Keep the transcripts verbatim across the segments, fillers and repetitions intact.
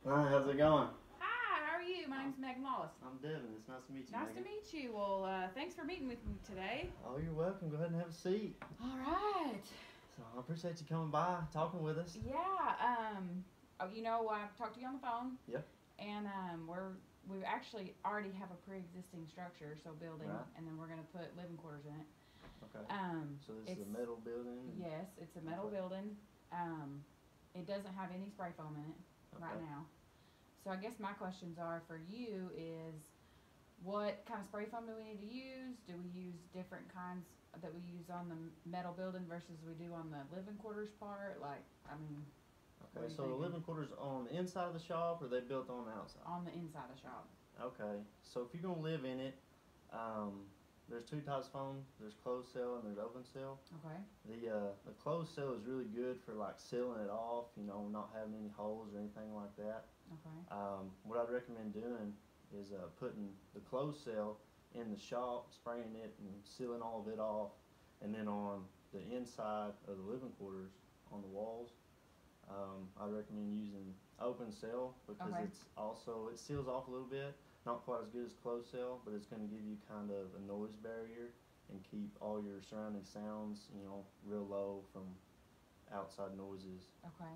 Hi, how's it going? Hi, how are you? My name's Megan Wallace. I'm Devin. It's nice to meet you, Nice to Megan. meet you. Well, uh, thanks for meeting with me today. Oh, you're welcome. Go ahead and have a seat. All right. So I appreciate you coming by, talking with us. Yeah. Um. Oh, you know, I talked to you on the phone. Yep. And um, we're we actually already have a pre-existing structure, so building, Right. and then we're gonna put living quarters in it. Okay. Um. So this it's is a metal building. and- yes, it's a metal Okay. building. Um, it doesn't have any spray foam in it right Okay. now. So I guess my questions are for you is what kind of spray foam do we need to use? Do we use different kinds that we use on the metal building versus we do on the living quarters part? Like, I mean, what are Okay. you So the thinking? living quarters on the inside of the shop, or they built on the outside? On the inside of the shop. Okay. So if you're gonna live in it, um, there's two types of foam. There's closed cell and there's open cell. Okay. The uh, the closed cell is really good for like sealing it off, you know, not having any holes or anything like that. Okay. Um, what I'd recommend doing is uh, putting the closed cell in the shop, spraying it and sealing all of it off, and then on the inside of the living quarters on the walls, um, I recommend using open cell because Okay. it's also it seals off a little bit, not quite as good as closed cell, but it's going to give you kind of a noise barrier and keep all your surrounding sounds, you know, real low from outside noises. Okay.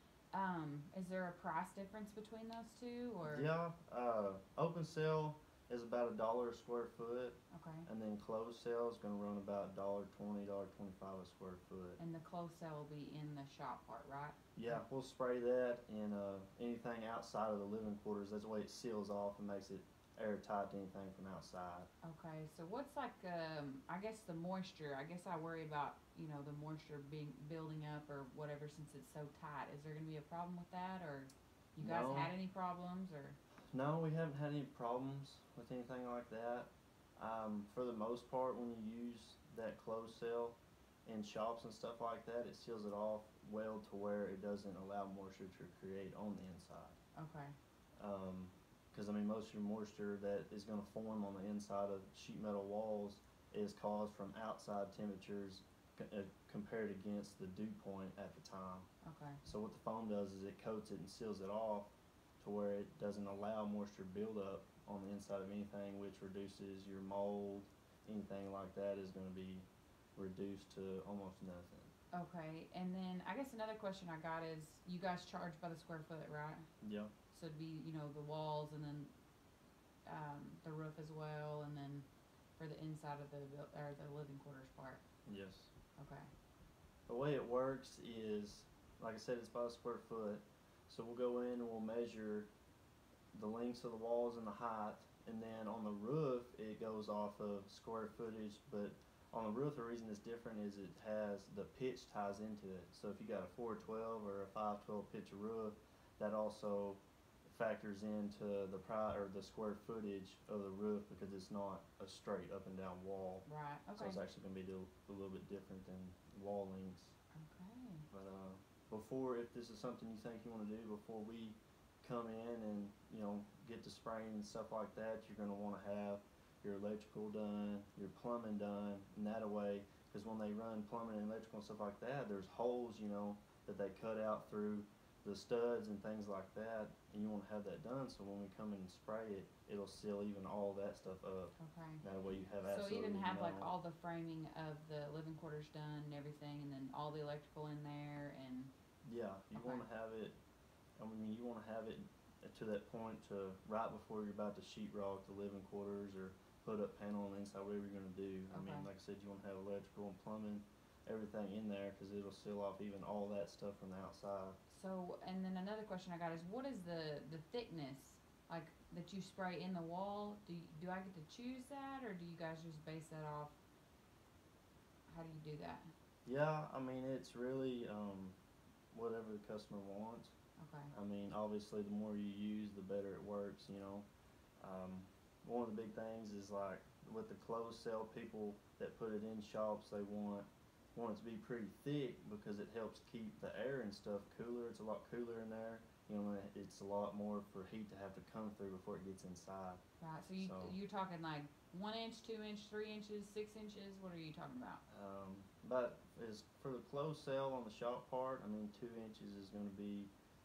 Um, is there a price difference between those two, or? Yeah, uh, open cell is about a dollar a square foot, Okay. and then closed cell is going to run about dollar twenty, dollar twenty-five a square foot. And the closed cell will be in the shop part, right? Yeah, we'll spray that in uh, anything outside of the living quarters. That's the way it seals off and makes it airtight to anything from outside. Okay, so what's like, um, I guess the moisture, I guess I worry about, you know, the moisture being, building up or whatever since it's so tight. Is there gonna be a problem with that, or you guys No. had any problems, or? No, we haven't had any problems with anything like that. Um, for the most part, when you use that closed cell in shops and stuff like that, it seals it off well to where it doesn't allow moisture to create on the inside. Okay, Because I mean, most of your moisture that is going to form on the inside of sheet metal walls is caused from outside temperatures c- uh, compared against the dew point at the time. okay, So what the foam does is it coats it and seals it off to where it doesn't allow moisture buildup on the inside of anything, which reduces your mold. Anything like that is going to be reduced to almost nothing. okay, and then I guess another question I got is, you guys charge by the square foot, right? Yeah. So it'd be, you know, the walls and then, um, the roof as well, and then for the inside of the, buil- or the living quarters part, Yes. okay, The way it works is, like I said, it's by the square foot. So we'll go in and we'll measure the lengths of the walls and the height, and then on the roof it goes off of square footage. But on the roof, the reason it's different is it has the pitch ties into it. So if you got a four twelve or a five twelve pitch roof, that also factors into the pri- or the square footage of the roof because it's not a straight up and down wall. right, So okay, it's actually going to be a little, a little bit different than wall lengths. okay. But uh, before, if this is something you think you want to do, before we come in and you know get to spraying and stuff like that, you're going to want to have your electrical done, your plumbing done, and that way, because when they run plumbing and electrical and stuff like that, there's holes, you know, that they cut out through the studs and things like that, and you want to have that done. So when we come in and spray it, it'll seal even all that stuff up. Okay. That way you have So absolutely even have no. like all the framing of the living quarters done and everything, and then all the electrical in there, and Yeah, you Okay. want to have it. I mean, you want to have it to that point to right before you're about to sheetrock the living quarters or put up panel on the inside, whatever you're going to do. I mean, Okay. like I said, you want to have electrical and plumbing, everything in there because it'll seal off even all that stuff from the outside. so and then another question I got is, what is the the thickness like that you spray in the wall? Do you, do I get to choose that, or do you guys just base that off? How do you do that? Yeah, I mean, it's really um, whatever the customer wants. Okay. I mean, obviously, the more you use, the better it works. You know, um, one of the big things is like with the closed cell people that put it in shops, they want want it to be pretty thick because it helps keep the air and stuff cooler. It's a lot cooler in there. You know, it's a lot more for heat to have to come through before it gets inside. Right. So you So, you're talking like one inch, two inch, three inches, six inches. What are you talking about? um, but as for the closed cell on the shop part, I mean, two inches is going to be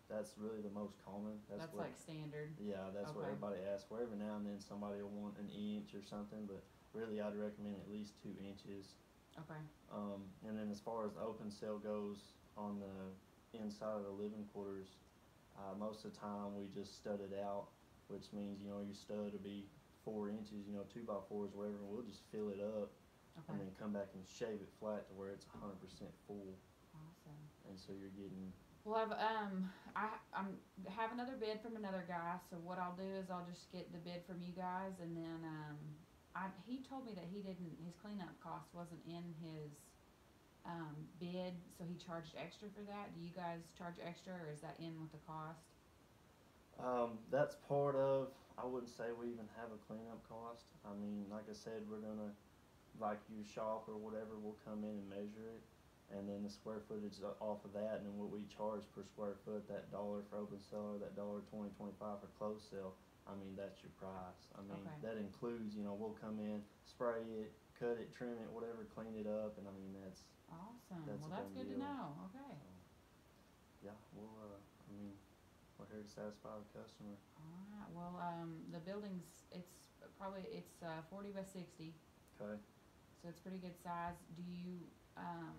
that's really the most common. That's, That's what, like standard. yeah, that's what Okay. everybody asks for. Every now and then somebody will want an inch or something, but really I'd recommend at least two inches. Okay. Um, and then as far as the open cell goes on the inside of the living quarters, uh, most of the time we just stud it out, which means, you know, your stud will be four inches, you know, two by fours, whatever, and we'll just fill it up Okay. and then come back and shave it flat to where it's one hundred percent full. Awesome. And so you're getting, Well, I've um, I I'm have another bid from another guy. So what I'll do is I'll just get the bid from you guys, and then um, I he told me that he didn't his cleanup cost wasn't in his um bid, so he charged extra for that. Do you guys charge extra, or is that in with the cost? um, that's part of, I wouldn't say we even have a cleanup cost. I mean, like I said, we're gonna, like your shop or whatever, we'll come in and measure it, and then the square footage o- off of that, and then what we charge per square foot, that dollar for open cell, or that dollar twenty, twenty-five for closed cell, I mean, that's your price. I mean, Okay. that includes, you know, we'll come in, spray it, cut it, trim it, whatever, clean it up, and I mean, that's, Awesome. That's well, a that's done good to deal. know. Okay. so, yeah, we'll, uh, I mean, we're here to satisfy the customer. All right. Well, um, the building's it's probably it's uh, forty by sixty, Okay. so it's pretty good size. Do you um,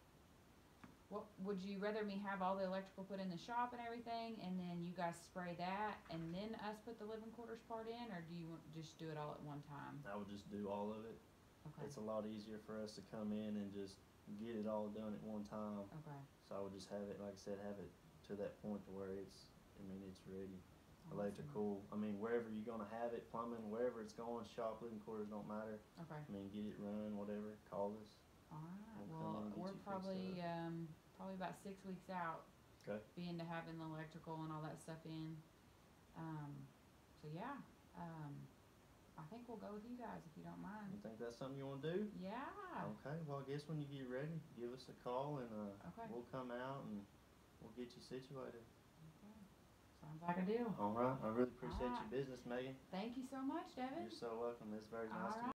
what would you rather me have all the electrical put in the shop and everything, and then you guys spray that, and then us put the living quarters part in, or do you want just do it all at one time? I would just do all of it. Okay. It's a lot easier for us to come in and just get it all done at one time. Okay. So I would just have it, like I said, have it to that point to where it's, I mean, it's ready. Awesome. Electrical, I mean, wherever you're gonna have it, plumbing, wherever it's going, shop, living quarters, don't matter. Okay. I mean, get it running, whatever, call us. All right. We'll come Well, in and get we're you fixed probably up. um probably about six weeks out. Okay. Being to having the electrical and all that stuff in. Um. So yeah. Um. I think we'll go with you guys if you don't mind. You think that's something you wanna do? Yeah. Okay, well, I guess when you get ready, give us a call and, uh, Okay. we'll come out and we'll get you situated. Okay. Sounds like a deal. All right, I really appreciate Alright. your business, Megan. Thank you so much, Devin. You're so welcome. It's very nice All to right.